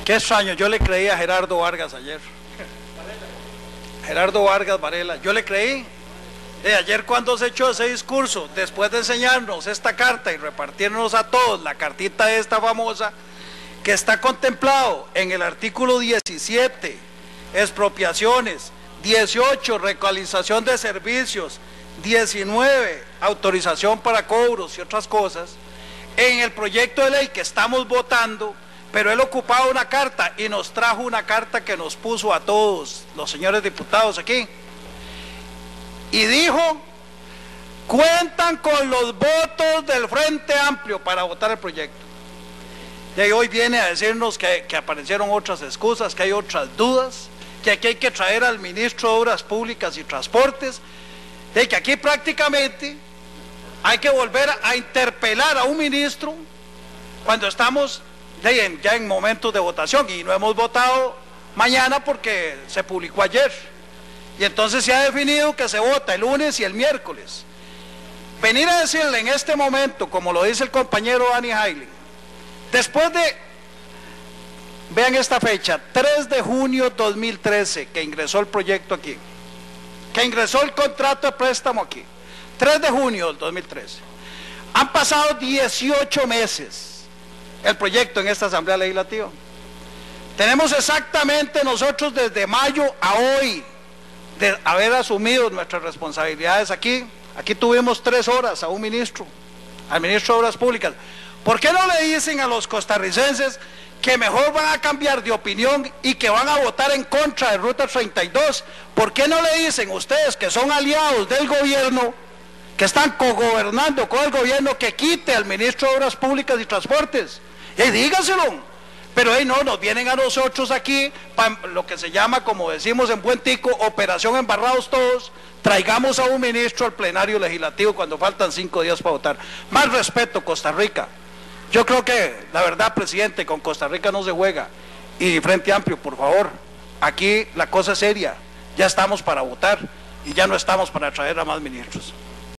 Qué extraño, yo le creí a Gerardo Vargas ayer. Gerardo Vargas Varela, yo le creí. Ayer cuando se echó ese discurso, después de enseñarnos esta carta y repartirnos a todos la cartita esta famosa, que está contemplado en el artículo 17, expropiaciones, 18, localización de servicios, 19, autorización para cobros y otras cosas, en el proyecto de ley que estamos votando, pero él ocupaba una carta y nos trajo una carta que nos puso a todos los señores diputados aquí, y dijo, cuentan con los votos del Frente Amplio para votar el proyecto. Y hoy viene a decirnos que aparecieron otras excusas, que hay otras dudas, que aquí hay que traer al ministro de Obras Públicas y Transportes, de que aquí prácticamente hay que volver a interpelar a un ministro cuando estamos ya en momentos de votación y no hemos votado mañana porque se publicó ayer. Y entonces se ha definido que se vota el lunes y el miércoles. Venir a decirle en este momento, como lo dice el compañero Dani Haile, después de, vean esta fecha, 3 de junio 2013, que ingresó el proyecto aquí, que ingresó el contrato de préstamo aquí, 3 de junio del 2013, han pasado 18 meses el proyecto en esta Asamblea Legislativa. Tenemos exactamente nosotros desde mayo a hoy de haber asumido nuestras responsabilidades aquí tuvimos 3 horas a un ministro, al ministro de Obras Públicas. ¿Por qué no le dicen a los costarricenses que mejor van a cambiar de opinión y que van a votar en contra de Ruta 32? ¿Por qué no le dicen ustedes que son aliados del gobierno, que están cogobernando con el gobierno, que quite al ministro de Obras Públicas y Transportes? Y dígaselo. Pero no, nos vienen a nosotros aquí, para lo que se llama, como decimos en buen tico, operación embarrados todos, traigamos a un ministro al plenario legislativo cuando faltan 5 días para votar. Más respeto, Costa Rica. Yo creo que, la verdad, presidente, con Costa Rica no se juega. Y Frente Amplio, por favor, aquí la cosa es seria. Ya estamos para votar y ya no estamos para traer a más ministros.